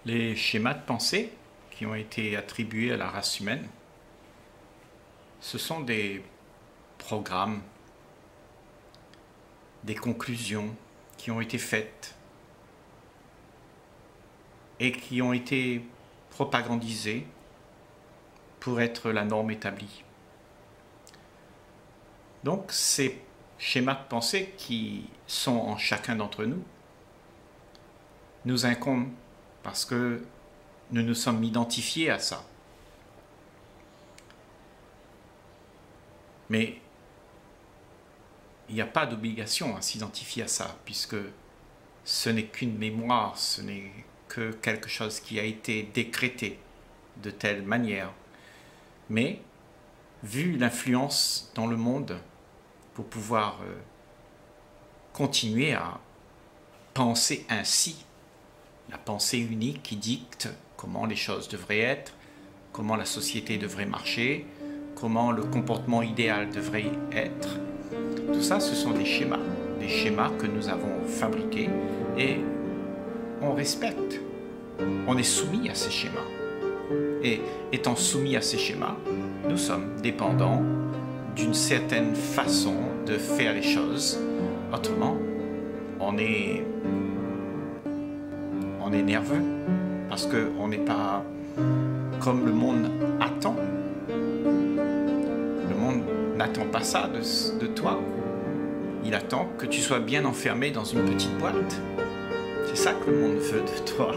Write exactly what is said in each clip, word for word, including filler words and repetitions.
Les schémas de pensée qui ont été attribués à la race humaine, ce sont des programmes, des conclusions qui ont été faites et qui ont été propagandisées pour être la norme établie. Donc ces schémas de pensée qui sont en chacun d'entre nous nous incombent parce que nous nous sommes identifiés à ça. Mais il n'y a pas d'obligation à s'identifier à ça, puisque ce n'est qu'une mémoire, ce n'est que quelque chose qui a été décrété de telle manière. Mais, vu l'influence dans le monde, pour pouvoir euh, continuer à penser ainsi, la pensée unique qui dicte comment les choses devraient être, comment la société devrait marcher, comment le comportement idéal devrait être. Tout ça, ce sont des schémas, des schémas que nous avons fabriqués et on respecte. On est soumis à ces schémas. Et étant soumis à ces schémas, nous sommes dépendants d'une certaine façon de faire les choses. Autrement, on est, on est nerveux parce qu'on n'est pas comme le monde attend. Le monde n'attend pas ça de, de toi. Il attend que tu sois bien enfermé dans une petite boîte. C'est ça que le monde veut de toi.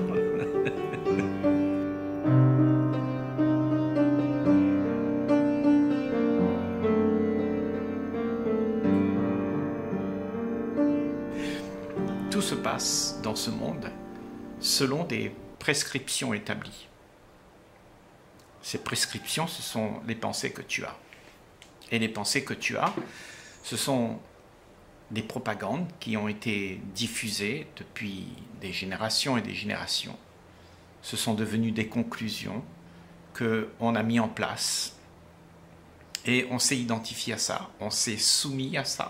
Tout se passe dans ce monde selon des prescriptions établies. Ces prescriptions, ce sont les pensées que tu as. Et les pensées que tu as, ce sont des propagandes qui ont été diffusées depuis des générations et des générations. Ce sont devenues des conclusions qu'on a mis en place et on s'est identifié à ça, on s'est soumis à ça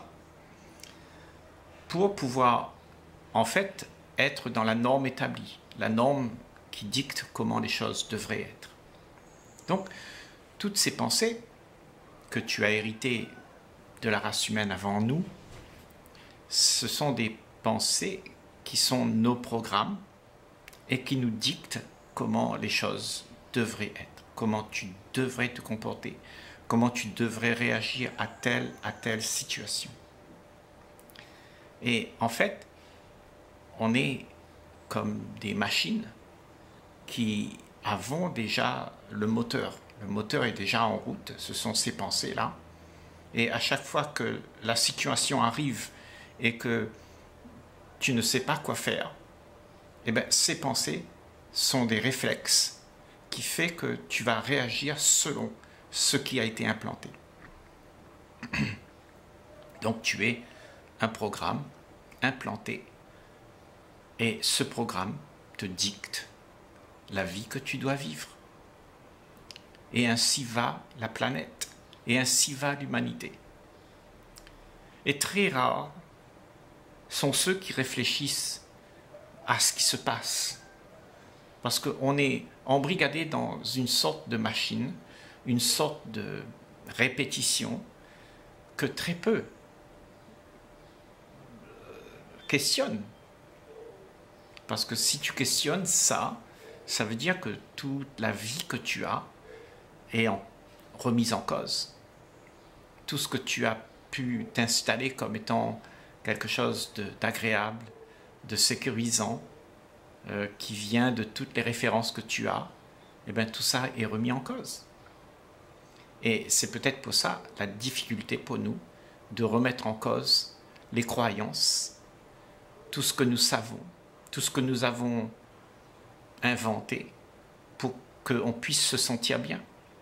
pour pouvoir en fait être dans la norme établie, la norme qui dicte comment les choses devraient être. Donc, toutes ces pensées que tu as héritées de la race humaine avant nous, ce sont des pensées qui sont nos programmes et qui nous dictent comment les choses devraient être, comment tu devrais te comporter, comment tu devrais réagir à telle, à telle situation. Et en fait, on est comme des machines qui avons déjà le moteur. Le moteur est déjà en route, ce sont ces pensées-là. Et à chaque fois que la situation arrive et que tu ne sais pas quoi faire, eh bien, ces pensées sont des réflexes qui font que tu vas réagir selon ce qui a été implanté. Donc tu es un programme implanté et ce programme te dicte la vie que tu dois vivre. Et ainsi va la planète, et ainsi va l'humanité. Et très rares sont ceux qui réfléchissent à ce qui se passe. Parce qu'on est embrigadé dans une sorte de machine, une sorte de répétition que très peu questionnent. Parce que si tu questionnes ça, ça veut dire que toute la vie que tu as est en, remise en cause. Tout ce que tu as pu t'installer comme étant quelque chose d'agréable, de, de sécurisant, euh, qui vient de toutes les références que tu as, eh bien tout ça est remis en cause. Et c'est peut-être pour ça la difficulté pour nous de remettre en cause les croyances, tout ce que nous savons, tout ce que nous avons inventé pour qu'on puisse se sentir bien.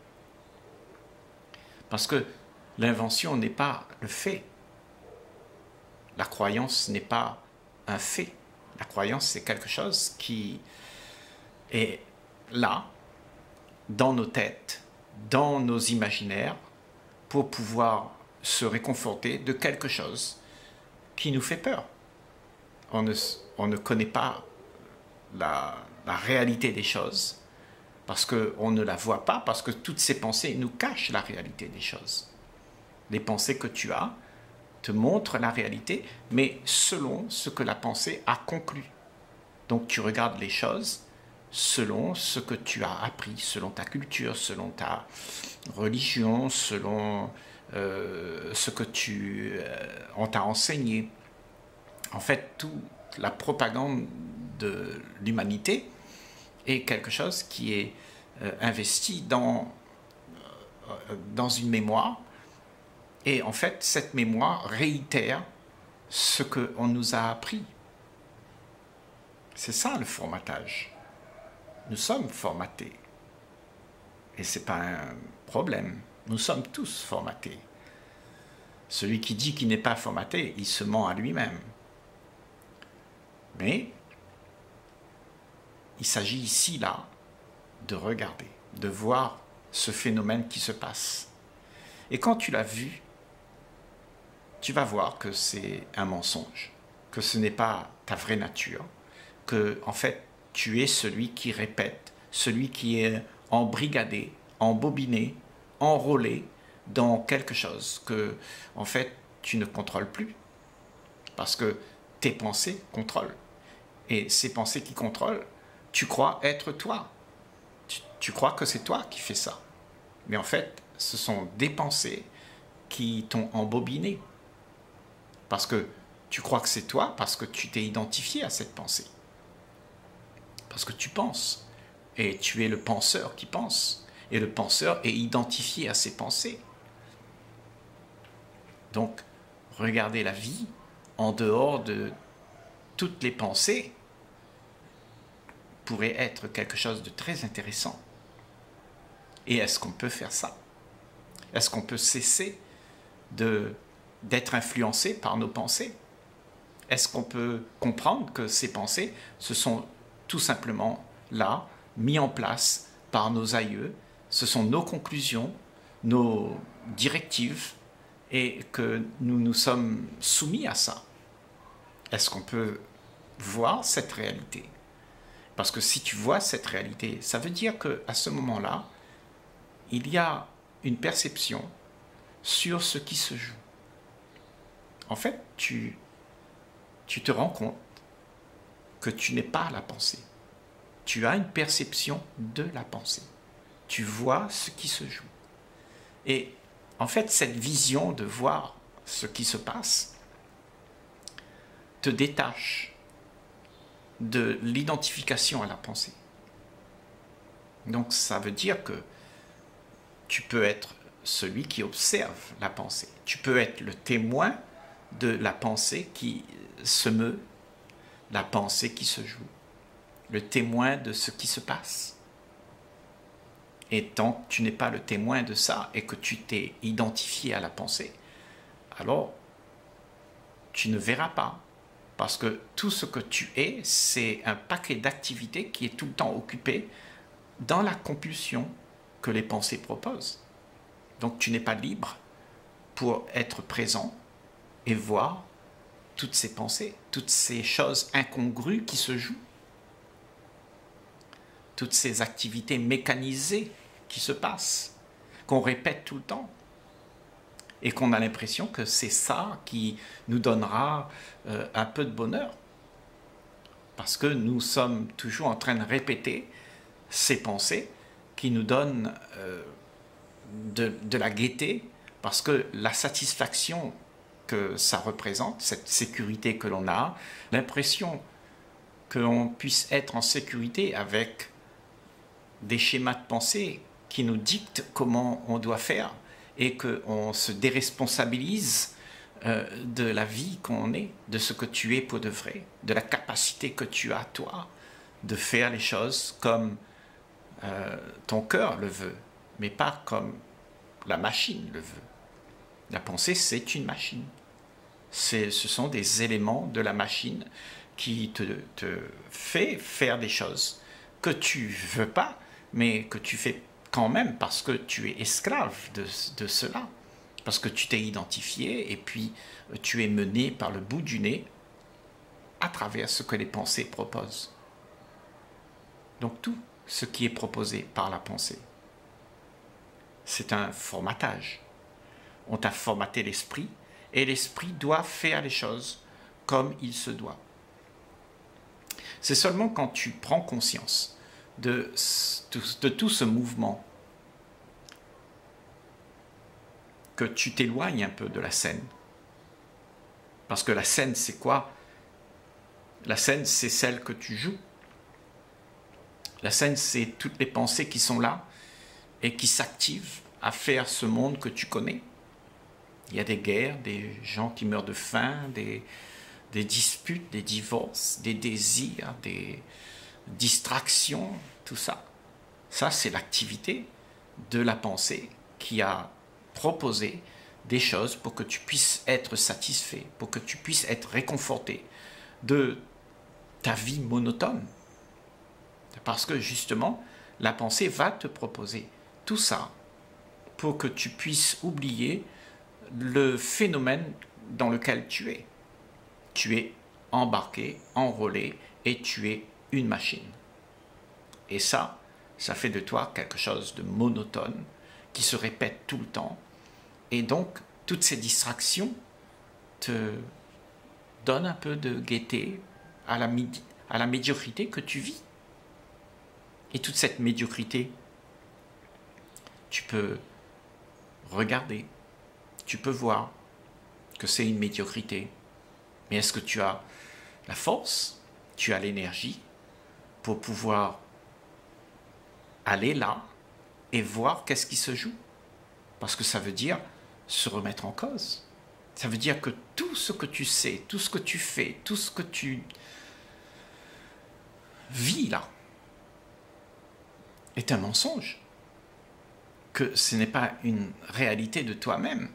Parce que l'invention n'est pas le fait. La croyance n'est pas un fait. La croyance, c'est quelque chose qui est là, dans nos têtes, dans nos imaginaires, pour pouvoir se réconforter de quelque chose qui nous fait peur. On ne, on ne connaît pas la, la réalité des choses, parce qu'on ne la voit pas, parce que toutes ces pensées nous cachent la réalité des choses. Les pensées que tu as te montrent la réalité, mais selon ce que la pensée a conclu. Donc tu regardes les choses selon ce que tu as appris, selon ta culture, selon ta religion, selon euh, ce que tu, euh, on t'a enseigné. En fait, toute la propagande de l'humanité est quelque chose qui est euh, investi dans, euh, dans une mémoire. Et en fait, cette mémoire réitère ce qu'on nous a appris. C'est ça le formatage. Nous sommes formatés. Et ce n'est pas un problème. Nous sommes tous formatés. Celui qui dit qu'il n'est pas formaté, il se ment à lui-même. Mais il s'agit ici, là, de regarder, de voir ce phénomène qui se passe. Et quand tu l'as vu, tu vas voir que c'est un mensonge, que ce n'est pas ta vraie nature, que en fait tu es celui qui répète, celui qui est embrigadé, embobiné, enrôlé dans quelque chose que en fait tu ne contrôles plus, parce que tes pensées contrôlent. Et ces pensées qui contrôlent, tu crois être toi. Tu, tu crois que c'est toi qui fais ça. Mais en fait, ce sont des pensées qui t'ont embobiné. Parce que tu crois que c'est toi, parce que tu t'es identifié à cette pensée. Parce que tu penses. Et tu es le penseur qui pense. Et le penseur est identifié à ses pensées. Donc, regardez la vie en dehors de toutes les pensées pourrait être quelque chose de très intéressant. Et est-ce qu'on peut faire ça? Est-ce qu'on peut cesser de, d'être influencé par nos pensées? Est-ce qu'on peut comprendre que ces pensées, ce sont tout simplement là, mis en place par nos aïeux, ce sont nos conclusions, nos directives, et que nous nous sommes soumis à ça? Est-ce qu'on peut voir cette réalité? Parce que si tu vois cette réalité, ça veut dire qu'à ce moment-là, il y a une perception sur ce qui se joue. En fait, tu, tu te rends compte que tu n'es pas la pensée. Tu as une perception de la pensée. Tu vois ce qui se joue. Et en fait, cette vision de voir ce qui se passe te détache de l'identification à la pensée. Donc ça veut dire que tu peux être celui qui observe la pensée. Tu peux être le témoin de la pensée qui se meut, la pensée qui se joue, le témoin de ce qui se passe. Et tant que tu n'es pas le témoin de ça et que tu t'es identifié à la pensée, alors tu ne verras pas. Parce que tout ce que tu es, c'est un paquet d'activités qui est tout le temps occupé dans la compulsion que les pensées proposent. Donc tu n'es pas libre pour être présent et voir toutes ces pensées, toutes ces choses incongrues qui se jouent, toutes ces activités mécanisées qui se passent, qu'on répète tout le temps. Et qu'on a l'impression que c'est ça qui nous donnera euh, un peu de bonheur. Parce que nous sommes toujours en train de répéter ces pensées qui nous donnent euh, de, de la gaieté, parce que la satisfaction que ça représente, cette sécurité que l'on a, l'impression que l'on puisse être en sécurité avec des schémas de pensée qui nous dictent comment on doit faire, et qu'on se déresponsabilise euh, de la vie qu'on est, de ce que tu es pour de vrai, de la capacité que tu as, toi, de faire les choses comme euh, ton cœur le veut, mais pas comme la machine le veut. La pensée, c'est une machine. C'est, ce sont des éléments de la machine qui te, te fait faire des choses que tu veux pas, mais que tu fais quand même parce que tu es esclave de, de cela, parce que tu t'es identifié et puis tu es mené par le bout du nez à travers ce que les pensées proposent. Donc tout ce qui est proposé par la pensée, c'est un formatage. On t'a formaté l'esprit, et l'esprit doit faire les choses comme il se doit. C'est seulement quand tu prends conscience de, de, de tout ce mouvement que tu t'éloignes un peu de la scène. Parce que la scène, c'est quoi? La scène, c'est celle que tu joues. La scène, c'est toutes les pensées qui sont là et qui s'activent à faire ce monde que tu connais. Il y a des guerres, des gens qui meurent de faim, des, des disputes, des divorces, des désirs, des distractions, tout ça. Ça, c'est l'activité de la pensée qui a proposé des choses pour que tu puisses être satisfait, pour que tu puisses être réconforté de ta vie monotone. Parce que justement, la pensée va te proposer tout ça pour que tu puisses oublier le phénomène dans lequel tu es. Tu es embarqué, enrôlé, et tu es une machine. Et ça, ça fait de toi quelque chose de monotone, qui se répète tout le temps. Et donc, toutes ces distractions te donnent un peu de gaieté à la, à la médiocrité que tu vis. Et toute cette médiocrité, tu peux regarder, tu peux voir que c'est une médiocrité. Mais est-ce que tu as la force, tu as l'énergie pour pouvoir aller là et voir qu'est-ce qui se joue? Parce que ça veut dire se remettre en cause. Ça veut dire que tout ce que tu sais, tout ce que tu fais, tout ce que tu vis là, est un mensonge. Que ce n'est pas une réalité de toi-même.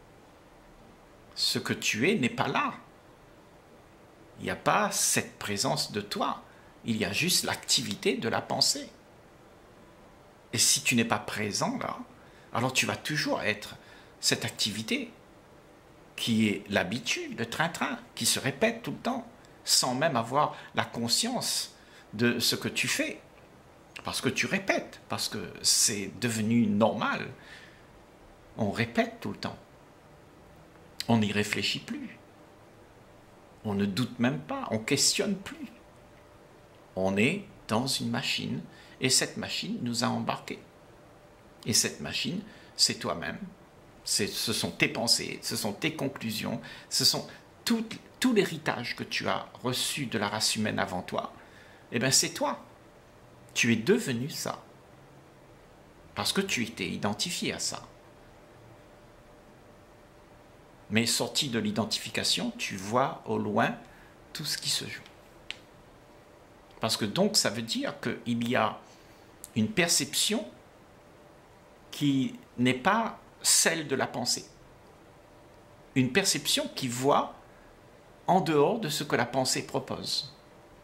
Ce que tu es n'est pas là. Il n'y a pas cette présence de toi. Il y a juste l'activité de la pensée. Et si tu n'es pas présent là, alors tu vas toujours être cette activité qui est l'habitude, le train-train, qui se répète tout le temps, sans même avoir la conscience de ce que tu fais. Parce que tu répètes, parce que c'est devenu normal. On répète tout le temps. On n'y réfléchit plus. On ne doute même pas, on ne questionne plus. On est dans une machine, et cette machine nous a embarqués. Et cette machine, c'est toi-même. Ce sont tes pensées, ce sont tes conclusions, ce sont tout, tout l'héritage que tu as reçu de la race humaine avant toi. Eh bien, c'est toi. Tu es devenu ça. Parce que tu étais identifié à ça. Mais sorti de l'identification, tu vois au loin tout ce qui se joue. Parce que donc, ça veut dire qu'il y a une perception qui n'est pas celle de la pensée. Une perception qui voit en dehors de ce que la pensée propose.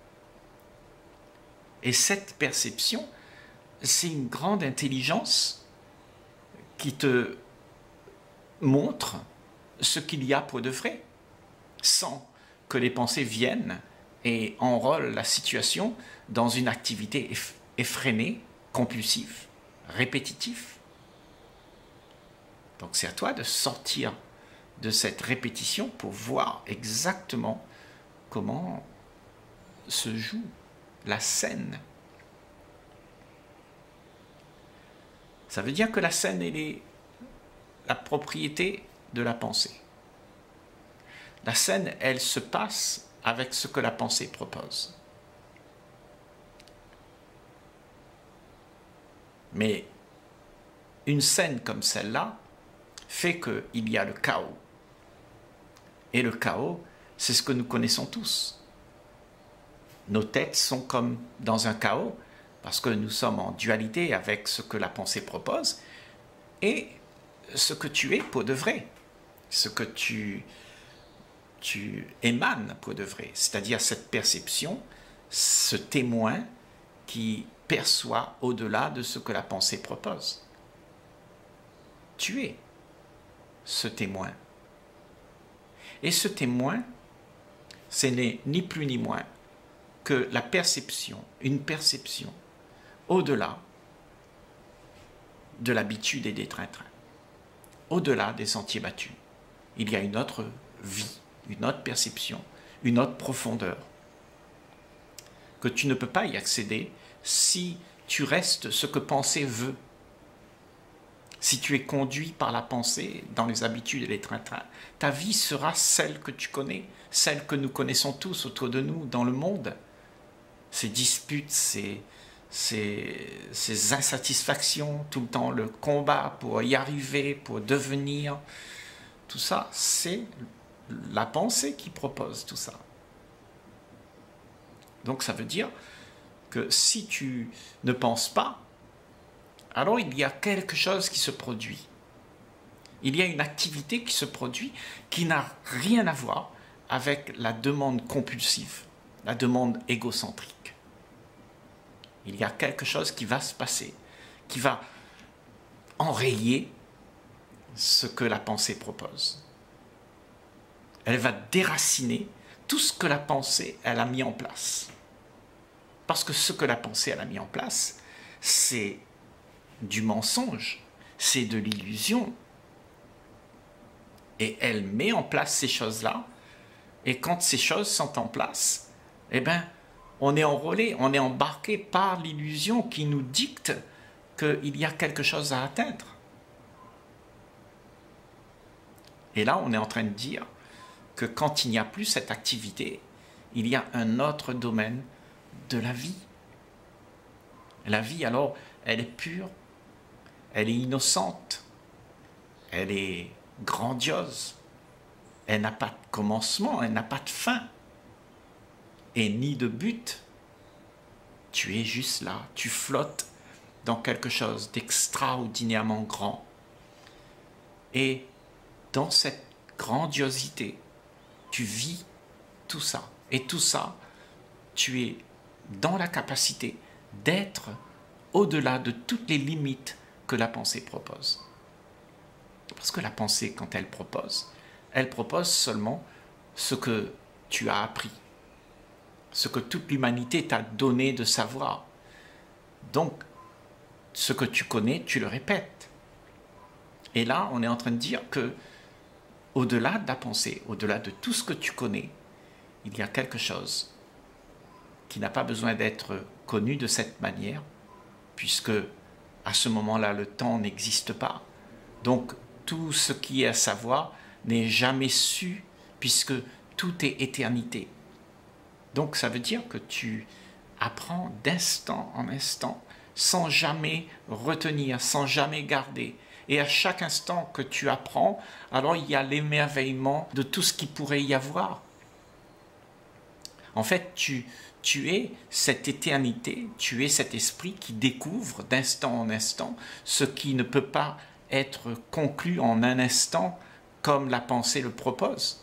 Et cette perception, c'est une grande intelligence qui te montre ce qu'il y a pour de vrai, sans que les pensées viennent et enrôlent la situation dans une activité effrénée, compulsive, répétitive. Donc c'est à toi de sortir de cette répétition pour voir exactement comment se joue la scène. Ça veut dire que la scène, elle est la propriété de la pensée. La scène, elle se passe avec ce que la pensée propose. Mais une scène comme celle-là fait qu'il y a le chaos. Et le chaos, c'est ce que nous connaissons tous. Nos têtes sont comme dans un chaos, parce que nous sommes en dualité avec ce que la pensée propose et ce que tu es pour de vrai, ce que tu, tu émanes pour de vrai, c'est-à-dire cette perception, ce témoin qui perçoit au-delà de ce que la pensée propose. Tu es ce témoin. Et ce témoin, ce n'est ni plus ni moins que la perception, une perception au-delà de l'habitude et des trains-trains, au-delà des sentiers battus. Il y a une autre vie, une autre perception, une autre profondeur, que tu ne peux pas y accéder si tu restes ce que penser veut. Si tu es conduit par la pensée dans les habitudes et les trains-trains, ta vie sera celle que tu connais, celle que nous connaissons tous autour de nous dans le monde. Ces disputes, ces, ces, ces insatisfactions, tout le temps le combat pour y arriver, pour devenir, tout ça, c'est la pensée qui propose tout ça. Donc ça veut dire que si tu ne penses pas, alors il y a quelque chose qui se produit. Il y a une activité qui se produit qui n'a rien à voir avec la demande compulsive, la demande égocentrique. Il y a quelque chose qui va se passer, qui va enrayer ce que la pensée propose. Elle va déraciner tout ce que la pensée elle a mis en place. Parce que ce que la pensée elle a mis en place, c'est du mensonge, c'est de l'illusion. Et elle met en place ces choses-là, et quand ces choses sont en place, eh bien, on est enrôlé, on est embarqué par l'illusion qui nous dicte qu'il y a quelque chose à atteindre. Et là, on est en train de dire que quand il n'y a plus cette activité, il y a un autre domaine de la vie. La vie, alors, elle est pure, elle est innocente, elle est grandiose, elle n'a pas de commencement, elle n'a pas de fin, et ni de but. Tu es juste là, tu flottes dans quelque chose d'extraordinairement grand. Et dans cette grandiosité, tu vis tout ça. Et tout ça, tu es dans la capacité d'être au-delà de toutes les limites que la pensée propose. Parce que la pensée, quand elle propose, elle propose seulement ce que tu as appris, ce que toute l'humanité t'a donné de savoir. Donc, ce que tu connais, tu le répètes. Et là, on est en train de dire que, au-delà de la pensée, au-delà de tout ce que tu connais, il y a quelque chose qui n'a pas besoin d'être connu de cette manière, puisque à ce moment-là, le temps n'existe pas. Donc, tout ce qui est à savoir n'est jamais su, puisque tout est éternité. Donc, ça veut dire que tu apprends d'instant en instant, sans jamais retenir, sans jamais garder. Et à chaque instant que tu apprends, alors il y a l'émerveillement de tout ce qui pourrait y avoir. En fait, tu, tu es cette éternité, tu es cet esprit qui découvre d'instant en instant ce qui ne peut pas être conclu en un instant comme la pensée le propose.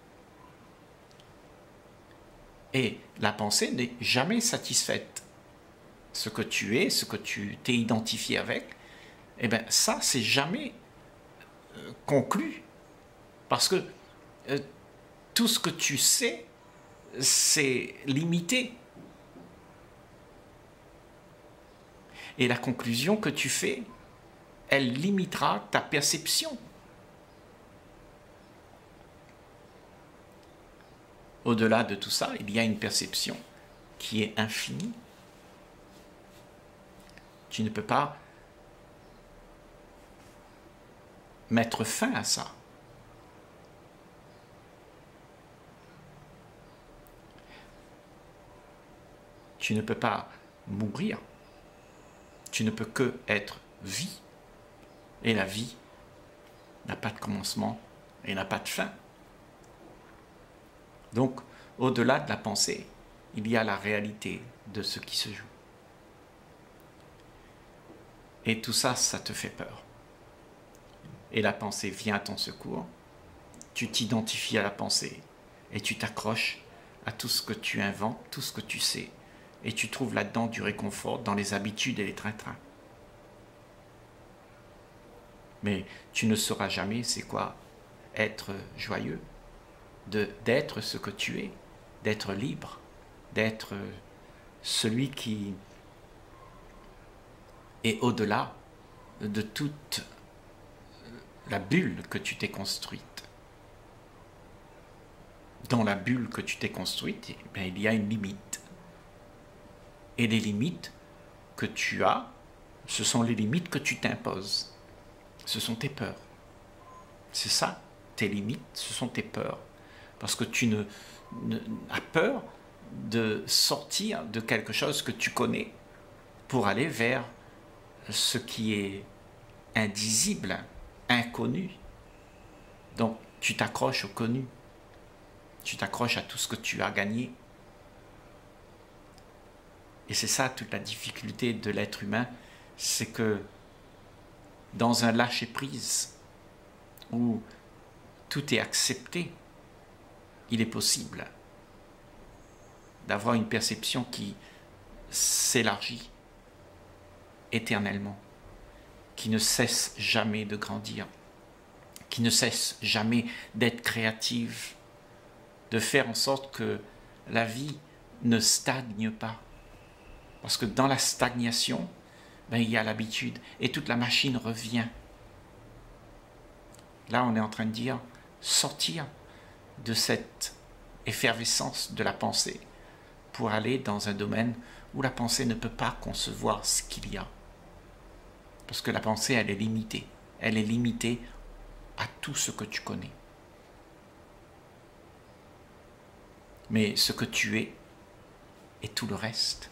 Et la pensée n'est jamais satisfaite. Ce que tu es, ce que tu t'es identifié avec, eh bien ça, c'est jamais euh, conclu. Parce que euh, tout ce que tu sais, c'est limité. Et la conclusion que tu fais, elle limitera ta perception. Au-delà de tout ça, il y a une perception qui est infinie. Tu ne peux pas mettre fin à ça. Tu ne peux pas mourir. Tu ne peux que être vie. Et la vie n'a pas de commencement et n'a pas de fin. Donc, au-delà de la pensée, il y a la réalité de ce qui se joue. Et tout ça, ça te fait peur. Et la pensée vient à ton secours. Tu t'identifies à la pensée et tu t'accroches à tout ce que tu inventes, tout ce que tu sais. Et tu trouves là-dedans du réconfort dans les habitudes et les train-train. Mais tu ne sauras jamais c'est quoi être joyeux, de, d'être ce que tu es, d'être libre, d'être celui qui et au-delà de toute la bulle que tu t'es construite. Dans la bulle que tu t'es construite, eh bien, il y a une limite. Et les limites que tu as, ce sont les limites que tu t'imposes. Ce sont tes peurs. C'est ça, tes limites, ce sont tes peurs. Parce que tu ne, ne, as peur de sortir de quelque chose que tu connais pour aller vers ce qui est indisible, inconnu. Donc, tu t'accroches au connu. Tu t'accroches à tout ce que tu as gagné. Et c'est ça toute la difficulté de l'être humain, c'est que dans un lâcher-prise où tout est accepté, il est possible d'avoir une perception qui s'élargit éternellement, qui ne cesse jamais de grandir, qui ne cesse jamais d'être créative, de faire en sorte que la vie ne stagne pas. Parce que dans la stagnation, ben, il y a l'habitude et toute la machine revient. Là, on est en train de dire sortir de cette effervescence de la pensée pour aller dans un domaine où la pensée ne peut pas concevoir ce qu'il y a. Parce que la pensée, elle est limitée. Elle est limitée à tout ce que tu connais. Mais ce que tu es et tout le reste.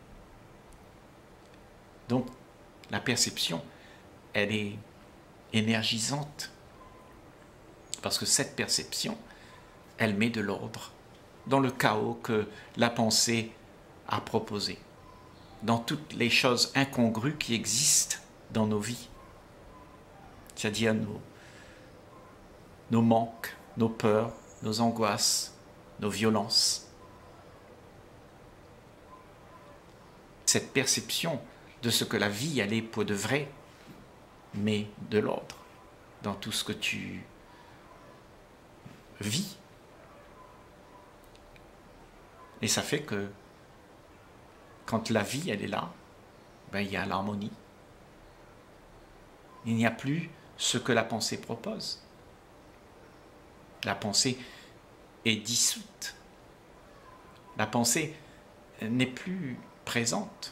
Donc, la perception, elle est énergisante. Parce que cette perception, elle met de l'ordre dans le chaos que la pensée a proposé, dans toutes les choses incongrues qui existent dans nos vies, c'est-à-dire nos, nos manques, nos peurs, nos angoisses, nos violences. Cette perception de ce que la vie elle est pour de vrai met de l'ordre dans tout ce que tu vis. Et ça fait que quand la vie elle est là, ben, il y a l'harmonie. Il n'y a plus ce que la pensée propose. La pensée est dissoute. La pensée n'est plus présente.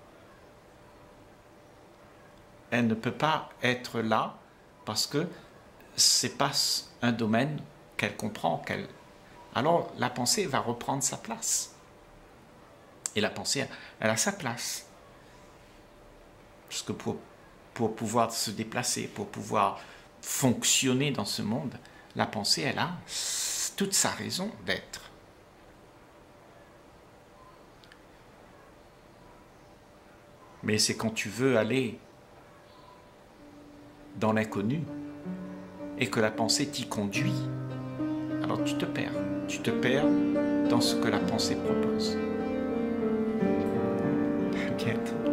Elle ne peut pas être là parce que ce n'est pas un domaine qu'elle comprend. Qu'elle... Alors la pensée va reprendre sa place. Et la pensée, elle a sa place. Parce que pour, pour pouvoir se déplacer, pour pouvoir fonctionner dans ce monde, la pensée, elle a toute sa raison d'être. Mais c'est quand tu veux aller dans l'inconnu et que la pensée t'y conduit, alors tu te perds. Tu te perds dans ce que la pensée propose. T'inquiète.